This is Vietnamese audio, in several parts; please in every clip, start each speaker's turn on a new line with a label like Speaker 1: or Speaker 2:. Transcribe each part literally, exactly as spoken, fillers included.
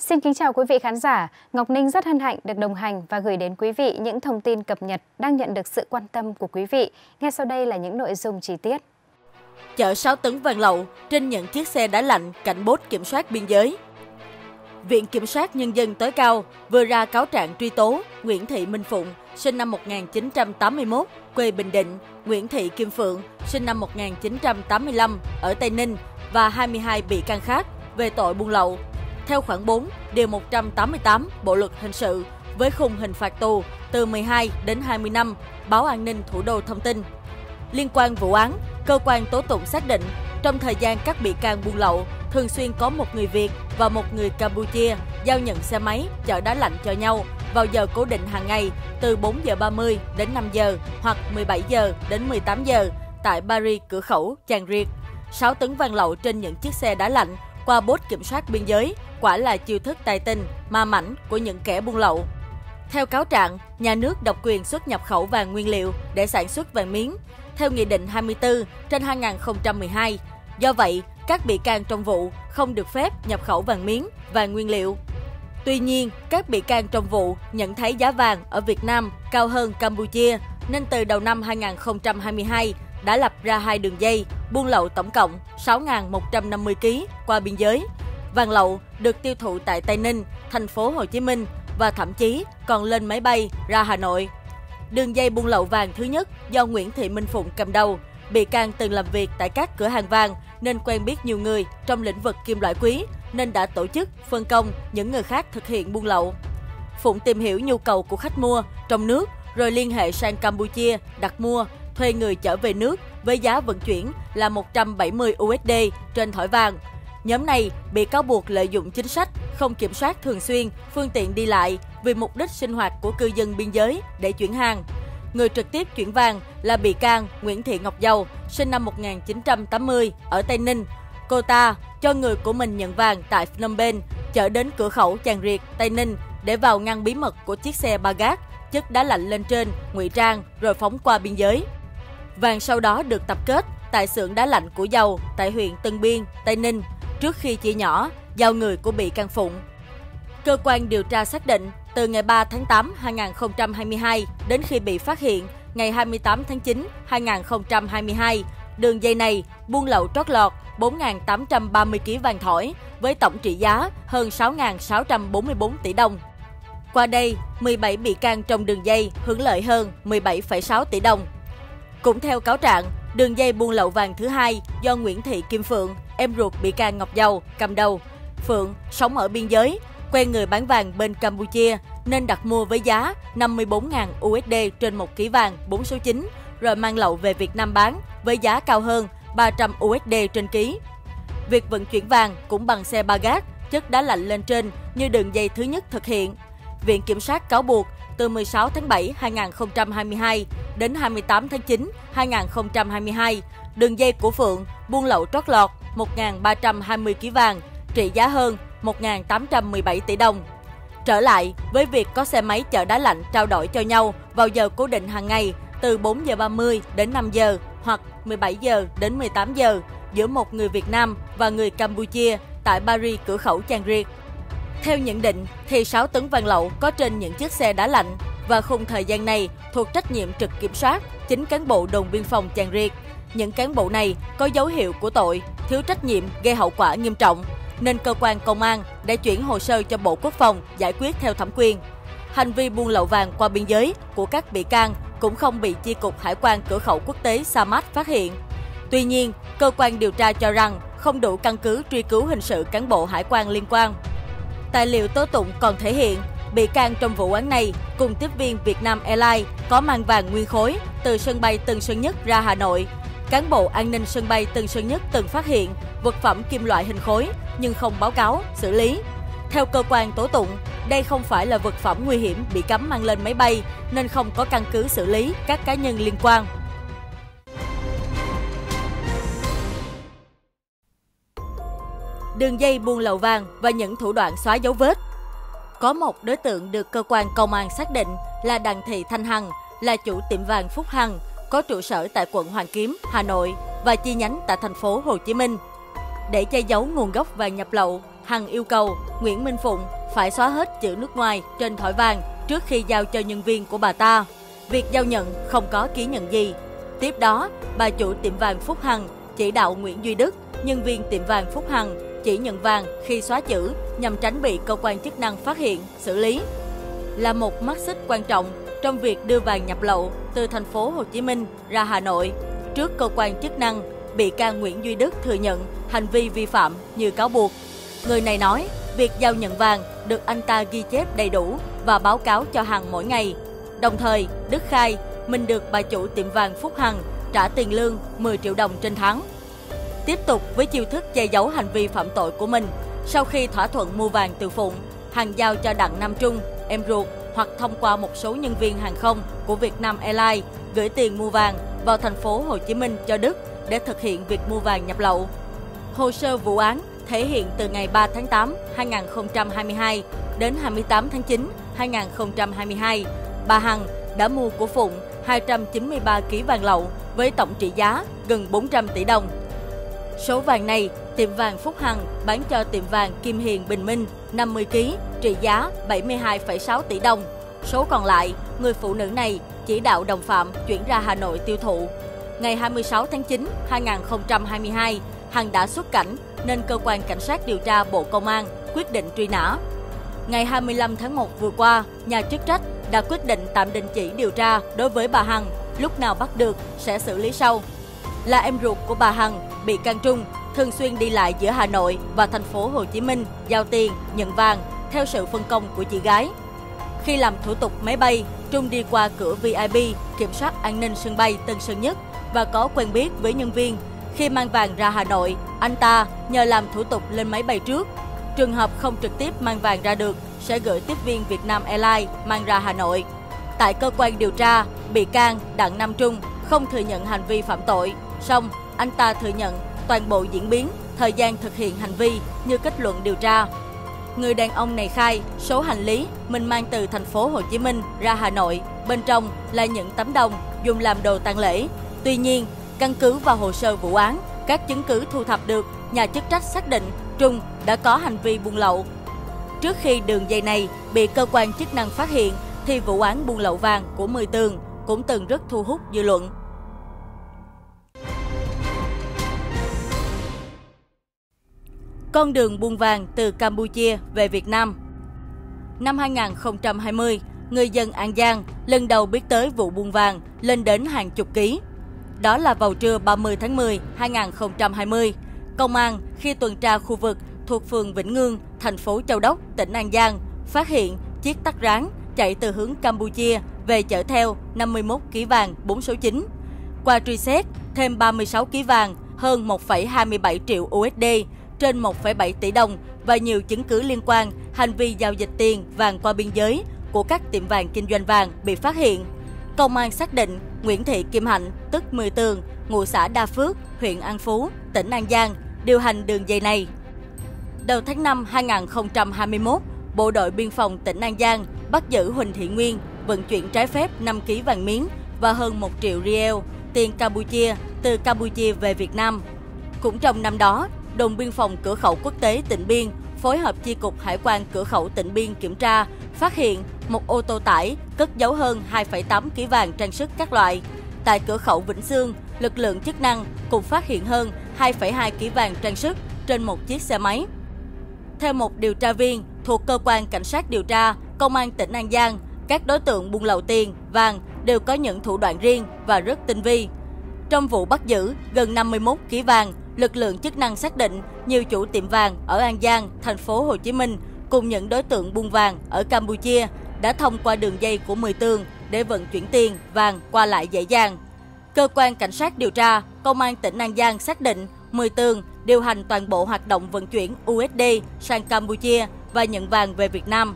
Speaker 1: Xin kính chào quý vị khán giả. Ngọc Ninh rất hân hạnh được đồng hành và gửi đến quý vị những thông tin cập nhật đang nhận được sự quan tâm của quý vị. Ngay sau đây là những nội dung chi tiết.
Speaker 2: Chở sáu tấn vàng lậu trên những chiếc xe đá lạnh cạnh bốt kiểm soát biên giới. Viện Kiểm sát Nhân dân tối cao vừa ra cáo trạng truy tố Nguyễn Thị Minh Phụng, sinh năm một nghìn chín trăm tám mươi mốt, quê Bình Định, Nguyễn Thị Kim Phượng, sinh năm một nghìn chín trăm tám mươi lăm, ở Tây Ninh và hai mươi hai bị can khác về tội buôn lậu. Theo khoản bốn, điều một trăm tám mươi tám Bộ luật hình sự với khung hình phạt tù từ mười hai đến hai mươi năm, Báo An ninh Thủ đô thông tin. Liên quan vụ án, cơ quan tố tụng xác định trong thời gian các bị can buôn lậu, thường xuyên có một người Việt và một người Campuchia giao nhận xe máy chở đá lạnh cho nhau vào giờ cố định hàng ngày từ bốn giờ ba mươi đến năm giờ hoặc mười bảy giờ đến mười tám giờ tại Paris cửa khẩu Chàng Riệt. sáu tấn vàng lậu trên những chiếc xe đá lạnh qua bốt kiểm soát biên giới quả là chiêu thức tài tình, ma mãnh của những kẻ buôn lậu. Theo cáo trạng, nhà nước độc quyền xuất nhập khẩu vàng nguyên liệu để sản xuất vàng miếng, theo Nghị định hai mươi tư trên hai nghìn không trăm mười hai. Do vậy, các bị can trong vụ không được phép nhập khẩu vàng miếng, vàng nguyên liệu. Tuy nhiên, các bị can trong vụ nhận thấy giá vàng ở Việt Nam cao hơn Campuchia, nên từ đầu năm hai nghìn không trăm hai mươi hai đã lập ra hai đường dây buôn lậu tổng cộng sáu nghìn một trăm năm mươi ki lô gam qua biên giới. Vàng lậu được tiêu thụ tại Tây Ninh, thành phố Hồ Chí Minh và thậm chí còn lên máy bay ra Hà Nội. Đường dây buôn lậu vàng thứ nhất do Nguyễn Thị Minh Phụng cầm đầu. Bị can từng làm việc tại các cửa hàng vàng nên quen biết nhiều người trong lĩnh vực kim loại quý nên đã tổ chức phân công những người khác thực hiện buôn lậu. Phụng tìm hiểu nhu cầu của khách mua trong nước rồi liên hệ sang Campuchia đặt mua, thuê người chở về nước với giá vận chuyển là một trăm bảy mươi đô la trên thỏi vàng. Nhóm này bị cáo buộc lợi dụng chính sách không kiểm soát thường xuyên phương tiện đi lại vì mục đích sinh hoạt của cư dân biên giới để chuyển hàng. Người trực tiếp chuyển vàng là bị can Nguyễn Thị Ngọc Dầu, sinh năm một nghìn chín trăm tám mươi, ở Tây Ninh. Cô ta cho người của mình nhận vàng tại Phnom Penh, chở đến cửa khẩu Chàng Riệt, Tây Ninh để vào ngăn bí mật của chiếc xe ba gác, chất đá lạnh lên trên, ngụy trang rồi phóng qua biên giới. Vàng sau đó được tập kết tại xưởng đá lạnh của Dầu tại huyện Tân Biên, Tây Ninh, trước khi chia nhỏ, giao người của bị can Phụng. Cơ quan điều tra xác định, từ ngày ba tháng tám năm hai nghìn không trăm hai mươi hai đến khi bị phát hiện ngày hai mươi tám tháng chín năm hai nghìn không trăm hai mươi hai, đường dây này buôn lậu trót lọt bốn nghìn tám trăm ba mươi ki lô gam vàng thỏi với tổng trị giá hơn sáu nghìn sáu trăm bốn mươi tư tỷ đồng. Qua đây, mười bảy bị can trong đường dây hưởng lợi hơn mười bảy phẩy sáu tỷ đồng. Cũng theo cáo trạng, đường dây buôn lậu vàng thứ hai do Nguyễn Thị Kim Phượng, em ruột bị can Ngọc Dầu, cầm đầu. Phượng sống ở biên giới, quen người bán vàng bên Campuchia nên đặt mua với giá năm mươi bốn nghìn đô la trên một ký vàng bốn số chín, rồi mang lậu về Việt Nam bán với giá cao hơn ba trăm đô la trên ký. Việc vận chuyển vàng cũng bằng xe ba gác, chất đá lạnh lên trên như đường dây thứ nhất thực hiện. Viện Kiểm sát cáo buộc từ mười sáu tháng bảy năm hai nghìn không trăm hai mươi hai đến hai mươi tám tháng chín năm hai nghìn không trăm hai mươi hai, đường dây của Phượng buôn lậu trót lọt một nghìn ba trăm hai mươi ki lô gam vàng, trị giá hơn một nghìn tám trăm mười bảy tỷ đồng. Trở lại với việc có xe máy chở đá lạnh trao đổi cho nhau vào giờ cố định hàng ngày từ bốn giờ ba mươi đến năm giờ hoặc mười bảy giờ đến mười tám giờ giữa một người Việt Nam và người Campuchia tại Paris cửa khẩu Chàng Riệt. Theo nhận định thì sáu tấn vàng lậu có trên những chiếc xe đá lạnh và khung thời gian này thuộc trách nhiệm trực kiểm soát chính cán bộ đồn biên phòng Chàng Riệt. Những cán bộ này có dấu hiệu của tội thiếu trách nhiệm gây hậu quả nghiêm trọng, nên cơ quan công an đã chuyển hồ sơ cho Bộ Quốc phòng giải quyết theo thẩm quyền. Hành vi buôn lậu vàng qua biên giới của các bị can cũng không bị Chi cục Hải quan cửa khẩu quốc tế Sa Mát phát hiện. Tuy nhiên, cơ quan điều tra cho rằng không đủ căn cứ truy cứu hình sự cán bộ hải quan liên quan. Tài liệu tố tụng còn thể hiện, bị can trong vụ án này cùng tiếp viên Vietnam Airlines có mang vàng nguyên khối từ sân bay Tân Sơn Nhất ra Hà Nội. Cán bộ an ninh sân bay Tân Sơn Nhất từng phát hiện vật phẩm kim loại hình khối nhưng không báo cáo, xử lý. Theo cơ quan tố tụng, đây không phải là vật phẩm nguy hiểm bị cấm mang lên máy bay nên không có căn cứ xử lý các cá nhân liên quan. Đường dây buôn lậu vàng và những thủ đoạn xóa dấu vết. Có một đối tượng được cơ quan công an xác định là Đặng Thị Thanh Hằng, là chủ tiệm vàng Phúc Hằng, có trụ sở tại quận Hoàn Kiếm, Hà Nội và chi nhánh tại thành phố Hồ Chí Minh. Để che giấu nguồn gốc vàng nhập lậu, Hằng yêu cầu Nguyễn Minh Phụng phải xóa hết chữ nước ngoài trên thỏi vàng trước khi giao cho nhân viên của bà ta. Việc giao nhận không có ký nhận gì. Tiếp đó, bà chủ tiệm vàng Phúc Hằng chỉ đạo Nguyễn Duy Đức, nhân viên tiệm vàng Phúc Hằng, chỉ nhận vàng khi xóa chữ nhằm tránh bị cơ quan chức năng phát hiện, xử lý. Là một mắt xích quan trọng trong việc đưa vàng nhập lậu từ thành phố Hồ Chí Minh ra Hà Nội. Trước cơ quan chức năng, bị can Nguyễn Duy Đức thừa nhận hành vi vi phạm như cáo buộc. Người này nói, việc giao nhận vàng được anh ta ghi chép đầy đủ và báo cáo cho Hằng mỗi ngày. Đồng thời, Đức khai mình được bà chủ tiệm vàng Phúc Hằng trả tiền lương mười triệu đồng trên tháng. Tiếp tục với chiêu thức che giấu hành vi phạm tội của mình, sau khi thỏa thuận mua vàng từ Phụng, Hằng giao cho Đặng Nam Trung, em ruột, hoặc thông qua một số nhân viên hàng không của Vietnam Airlines gửi tiền mua vàng vào thành phố Hồ Chí Minh cho Đức để thực hiện việc mua vàng nhập lậu. Hồ sơ vụ án thể hiện từ ngày ba tháng tám năm hai nghìn không trăm hai mươi hai đến hai mươi tám tháng chín năm hai nghìn không trăm hai mươi hai, bà Hằng đã mua của Phụng hai trăm chín mươi ba ki lô gam vàng lậu với tổng trị giá gần bốn trăm tỷ đồng. Số vàng này, tiệm vàng Phúc Hằng bán cho tiệm vàng Kim Hiền Bình Minh năm mươi ki lô gam trị giá bảy mươi hai phẩy sáu tỷ đồng. Số còn lại, người phụ nữ này chỉ đạo đồng phạm chuyển ra Hà Nội tiêu thụ. Ngày hai mươi sáu tháng chín năm hai nghìn không trăm hai mươi hai, Hằng đã xuất cảnh nên cơ quan cảnh sát điều tra Bộ Công an quyết định truy nã. Ngày hai mươi lăm tháng một vừa qua, nhà chức trách đã quyết định tạm đình chỉ điều tra đối với bà Hằng, lúc nào bắt được sẽ xử lý sau. Là em ruột của bà Hằng, bị can Trung thường xuyên đi lại giữa Hà Nội và thành phố Hồ Chí Minh giao tiền, nhận vàng theo sự phân công của chị gái. Khi làm thủ tục máy bay, Trung đi qua cửa V I P kiểm soát an ninh sân bay Tân Sơn Nhất và có quen biết với nhân viên. Khi mang vàng ra Hà Nội, anh ta nhờ làm thủ tục lên máy bay trước. Trường hợp không trực tiếp mang vàng ra được, sẽ gửi tiếp viên Vietnam Airlines mang ra Hà Nội. Tại cơ quan điều tra, bị can Đặng Nam Trung không thừa nhận hành vi phạm tội, song anh ta thừa nhận toàn bộ diễn biến, thời gian thực hiện hành vi như kết luận điều tra. Người đàn ông này khai số hành lý mình mang từ thành phố Hồ Chí Minh ra Hà Nội, bên trong là những tấm đồng dùng làm đồ tang lễ. Tuy nhiên, căn cứ vào hồ sơ vụ án, các chứng cứ thu thập được, nhà chức trách xác định Trung đã có hành vi buôn lậu. Trước khi đường dây này bị cơ quan chức năng phát hiện, thì vụ án buôn lậu vàng của Mười Tường cũng từng rất thu hút dư luận. Con đường buôn vàng từ Campuchia về Việt Nam. Năm hai nghìn không trăm hai mươi, người dân An Giang lần đầu biết tới vụ buôn vàng lên đến hàng chục ký. Đó là vào trưa ba mươi tháng mười năm hai nghìn không trăm hai mươi, công an khi tuần tra khu vực thuộc phường Vĩnh Ngươn, thành phố Châu Đốc, tỉnh An Giang, phát hiện chiếc tắc ráng chạy từ hướng Campuchia về chở theo năm mươi mốt ki lô gam vàng bốn số chín. Qua truy xét, thêm ba mươi sáu ki lô gam vàng, hơn một phẩy hai mươi bảy triệu u ét đê, trên một phẩy bảy tỷ đồng và nhiều chứng cứ liên quan hành vi giao dịch tiền vàng qua biên giới của các tiệm vàng kinh doanh vàng bị phát hiện. Công an xác định Nguyễn Thị Kim Hạnh, tức Mười Tường, ngụ xã Đa Phước, huyện An Phú, tỉnh An Giang, điều hành đường dây này. Đầu tháng năm hai nghìn không trăm hai mươi mốt, Bộ đội Biên phòng tỉnh An Giang bắt giữ Huỳnh Thị Nguyên vận chuyển trái phép năm ki lô gam vàng miếng và hơn một triệu riel, tiền Campuchia, từ Campuchia về Việt Nam. Cũng trong năm đó, đồn biên phòng cửa khẩu quốc tế Tịnh Biên phối hợp chi cục hải quan cửa khẩu Tịnh Biên kiểm tra, phát hiện một ô tô tải cất giấu hơn hai phẩy tám ki lô gam vàng trang sức các loại. Tại cửa khẩu Vĩnh Sương, lực lượng chức năng cũng phát hiện hơn hai phẩy hai ki lô gam vàng trang sức trên một chiếc xe máy. Theo một điều tra viên thuộc cơ quan cảnh sát điều tra Công an tỉnh An Giang, các đối tượng buôn lậu tiền, vàng đều có những thủ đoạn riêng và rất tinh vi. Trong vụ bắt giữ gần năm mươi mốt ki lô gam vàng, lực lượng chức năng xác định nhiều chủ tiệm vàng ở An Giang, thành phố Hồ Chí Minh cùng những đối tượng buôn vàng ở Campuchia đã thông qua đường dây của Mười Tường để vận chuyển tiền, vàng qua lại dễ dàng. Cơ quan cảnh sát điều tra Công an tỉnh An Giang xác định Mười Tường điều hành toàn bộ hoạt động vận chuyển u ét đê sang Campuchia và nhận vàng về Việt Nam.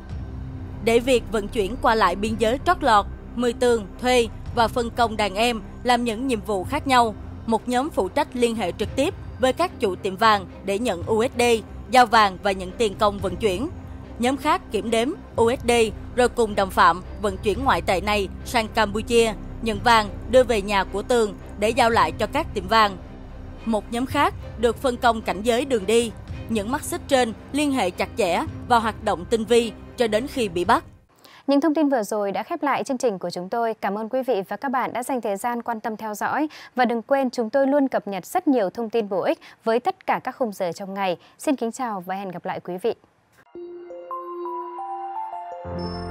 Speaker 2: Để việc vận chuyển qua lại biên giới trót lọt, Mười Tường thuê và phân công đàn em làm những nhiệm vụ khác nhau. Một nhóm phụ trách liên hệ trực tiếp với các chủ tiệm vàng để nhận u ét đê, giao vàng và nhận tiền công vận chuyển. Nhóm khác kiểm đếm u ét đê rồi cùng đồng phạm vận chuyển ngoại tệ này sang Campuchia, nhận vàng đưa về nhà của Tường để giao lại cho các tiệm vàng. Một nhóm khác được phân công cảnh giới đường đi, những mắt xích trên liên hệ chặt chẽ và hoạt động tinh vi cho đến khi bị bắt.
Speaker 1: Những thông tin vừa rồi đã khép lại chương trình của chúng tôi. Cảm ơn quý vị và các bạn đã dành thời gian quan tâm theo dõi. Và đừng quên chúng tôi luôn cập nhật rất nhiều thông tin bổ ích với tất cả các khung giờ trong ngày. Xin kính chào và hẹn gặp lại quý vị.